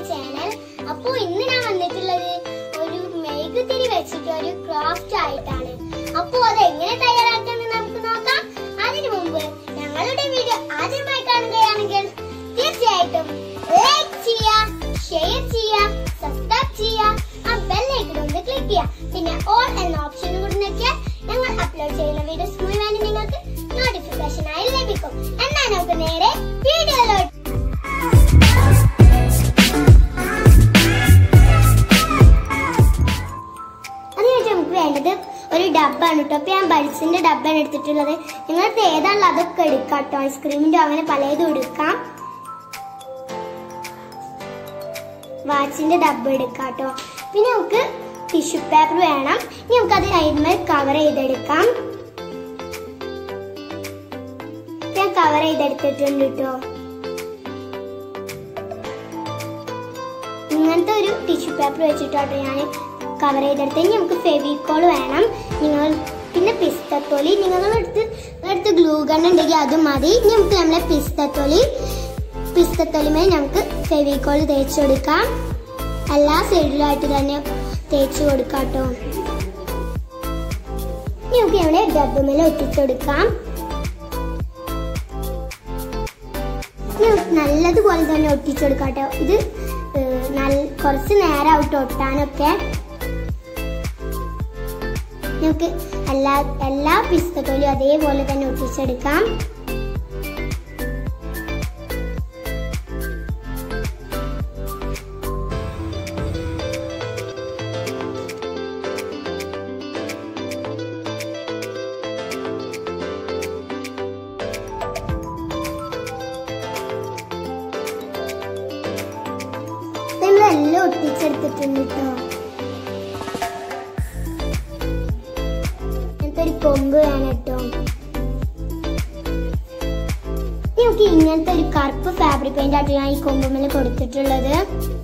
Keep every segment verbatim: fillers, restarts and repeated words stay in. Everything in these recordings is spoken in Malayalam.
channel. Appo innu na vannittulladu oru megutiri vechittu oru craft aayittaanu. Appo adu engane thayarakkannu namukku nokkam. Adinu munpu njangalude video ആദ്യമായി കാണുകയാണെങ്കിൽ തീർച്ചയായിട്ടും ലൈക്ക് ചെയ്യുക, ഷെയർ ചെയ്യുക, സബ്സ്ക്രൈബ് ചെയ്യുക, ആ ബെൽ ഐക്കൺ ഒന്ന് ക്ലിക്ക് ചെയ്യുക. പിന്നെ ഓൾ എന്ന ഓപ്ഷൻ കൂടി ഞെക്കിയാൽ ഞങ്ങൾ അപ്ലോഡ് ചെയ്യുന്ന വീഡിയോസ് മുഴുവൻ നിങ്ങൾക്ക് നോട്ടിഫിക്കേഷൻ ആയി ലഭിക്കും. എന്നാൽ നമുക്ക് നേരെ വീഡിയോയിലോട്ട്. വേണ്ടത് ഒരു ഡബ്ബാണ് കേട്ടോ. അപ്പൊ ഞാൻ ബൾസിന്റെ ഡബ്ബാണ് എടുത്തിട്ടുള്ളത്. നിങ്ങൾക്ക് ഏതാണല്ലോ അതൊക്കെ എടുക്കാം കേട്ടോ. ഐസ്ക്രീമിന്റെ അങ്ങനെ പലതും എടുക്കാം. വാച്ചിന്റെ ഡബ്ബ എടുക്കാം കേട്ടോ. പിന്നെ നമുക്ക് ടിഷ്യൂ പേപ്പർ വേണം. ഇനി നമുക്ക് അത് അതിന്മേൽ കവർ ചെയ്തെടുക്കാം. ഞാൻ കവർ ചെയ്തെടുത്തിട്ടുണ്ട് കേട്ടോ. ഇങ്ങനത്തെ ഒരു ടിഷ്യൂ പേപ്പർ വെച്ചിട്ടോട്ടോ ഞാൻ കവർ ചെയ്തെടുത്ത്. ഇനി നമുക്ക് ഫെവിക്കോൾ വേണം. നിങ്ങൾ പിന്നെ പിസ്തത്തോലി നിങ്ങളുടെ അടുത്ത് അടുത്ത് ഗ്ലൂ ഗൺ ഉണ്ടെങ്കിൽ അതും മതി. ഇനി നമുക്ക് നമ്മളെ പിസ്തത്തോലി പിസ്തത്തോലിമേൽ നമുക്ക് ഫെവിക്കോൾ തേച്ച് കൊടുക്കാം. എല്ലാ സൈഡിലായിട്ട് തന്നെ തേച്ച് കൊടുക്കാം കേട്ടോ. ഇനി നമുക്ക് നമ്മളെ ഡബ്ബുമേൽ ഒറ്റിച്ചെടുക്കാം. നല്ലതുപോലെ തന്നെ ഒട്ടിച്ചെടുക്കാം കേട്ടോ. ഇത് നല്ല കുറച്ച് നേരം ആവട്ടെ ഒട്ടാനൊക്കെ. നമുക്ക് എല്ലാ എല്ലാ പിസ്തത്തോലും അതേപോലെ തന്നെ ഒട്ടിച്ചെടുക്കാം. നമ്മളെല്ലാം ഒട്ടിച്ചെടുത്തിട്ടുണ്ട് കേട്ടോ. ഒരു കൊമ്പ് വേണം കേട്ടോ. നമുക്ക് ഇങ്ങനത്തെ ഒരു കറുപ്പ് ഫാബ്രിക് പെയിന്റ് ആയിട്ട് ഞാൻ ഈ കൊമ്പുമേൽ കൊടുത്തിട്ടുള്ളത്.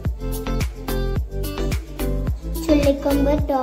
ചുള്ളിക്കൊമ്പ് കേട്ടോ.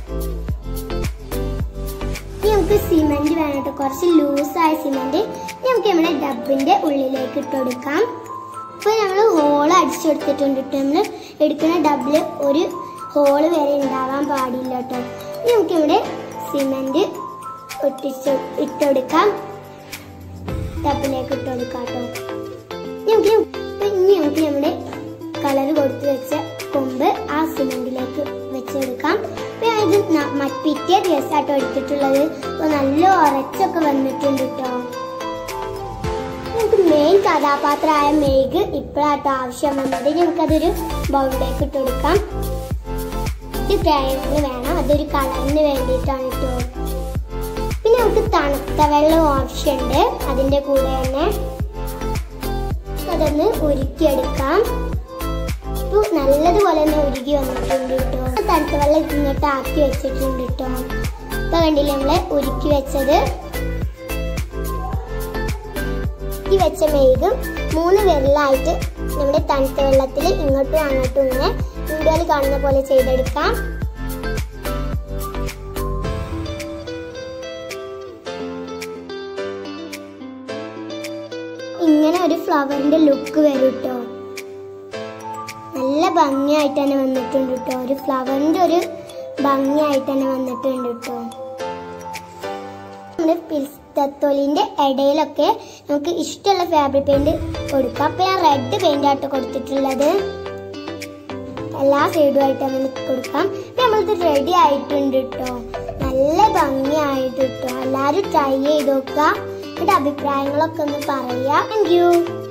നമുക്ക് സിമെന്റ് വേണം കേട്ടോ. കുറച്ച് ലൂസായ സിമെന്റ് നമുക്ക് നമ്മുടെ ഡബിന്റെ ഉള്ളിലേക്ക് ഇട്ട് കൊടുക്കാം. ഇപ്പൊ ഞങ്ങൾ ഹോള് അടിച്ചെടുത്തിട്ടുണ്ട് കേട്ടോ. നമ്മൾ എടുക്കുന്ന ഡബില് ഒരു ഹോള് വരെ ഉണ്ടാവാൻ പാടില്ല കേട്ടോ. നമുക്ക് ഇവിടെ സിമെന്റ് ഒട്ടിച്ച് ഇട്ടുകൊടുക്കാം. ടബിലേക്ക് ഇട്ടുകൊടുക്കാം കേട്ടോ. നമുക്ക് ഇനി നമുക്ക് നമ്മുടെ കളർ കൊടുത്ത് വെച്ച കൊമ്പ് ആ സിമെന്റിലേക്ക് വെച്ചെടുക്കാം. ഇത് പിറ്റേ ദിവസമായിട്ടോ എടുത്തിട്ടുള്ളത്. അപ്പൊ നല്ല ഉറച്ചൊക്കെ വന്നിട്ടുണ്ട് കേട്ടോ. നമുക്ക് മെയിൻ കഥാപാത്രമായ മേഘ് ഇപ്പോഴാട്ടോ ആവശ്യം വന്നത്. നമുക്കതൊരു ബൗളിലേക്ക് ഇട്ടുകൊടുക്കാം. ഇത് ട്രയാങ്കിൾ വേണം. അതൊരു കളറിന് വേണ്ടിയിട്ടാണ് കേട്ടോ. പിന്നെ നമുക്ക് തണുത്ത വെള്ളം ഓപ്ഷൻ ഉണ്ട് അതിന്റെ കൂടെ തന്നെ. അതൊന്ന് ഉരുക്കിയെടുക്കാം. ഇപ്പൊ നല്ലതുപോലെ തന്നെ ഉരുകി വന്നിട്ടുണ്ട് കേട്ടോ. തണുത്ത വെള്ളം ഇങ്ങോട്ട് ആക്കി വെച്ചിട്ടുണ്ട് കേട്ടോ. ഇപ്പൊ കണ്ടില്ലേ നമ്മള് ഉരുക്കി വെച്ചത്. ഉരുക്കി വെച്ച മേഘും മൂന്ന് വിരലായിട്ട് നമ്മുടെ തണുത്ത വെള്ളത്തിൽ ഇങ്ങോട്ടും അങ്ങോട്ടും ഇങ്ങനെ വീഡിയോയിൽ കാണുന്ന പോലെ ചെയ്തെടുക്കാം. ഇങ്ങനെ ഒരു ഫ്ലവറിന്റെ ലുക്ക് വരും കേട്ടോ. നല്ല ഭംഗിയായിട്ട് തന്നെ വന്നിട്ടുണ്ട് കേട്ടോ. ഒരു ഫ്ലവറിന്റെ ഒരു ഭംഗിയായിട്ട് തന്നെ വന്നിട്ടുണ്ട് കേട്ടോ. നമ്മുടെ പിസ്തത്തോലിന്റെ ഇടയിലൊക്കെ നമുക്ക് ഇഷ്ടമുള്ള ഫാബ്രിക് പെയിന്റ് കൊടുക്കാം. അപ്പൊ ഞാൻ റെഡ് പെയിന്റ് ആയിട്ട് കൊടുത്തിട്ടുള്ളത്. എല്ലാ സൈഡുമായിട്ട് അങ്ങനെ കൊടുക്കാം. നമ്മളിത് റെഡി ആയിട്ടുണ്ട് കേട്ടോ. നല്ല ഭംഗിയായിട്ട് കേട്ടോ. എല്ലാവരും ട്രൈ ചെയ്ത് നോക്കുക. എന്നിട്ട് അഭിപ്രായങ്ങളൊക്കെ ഒന്ന് പറയാ. Thank U.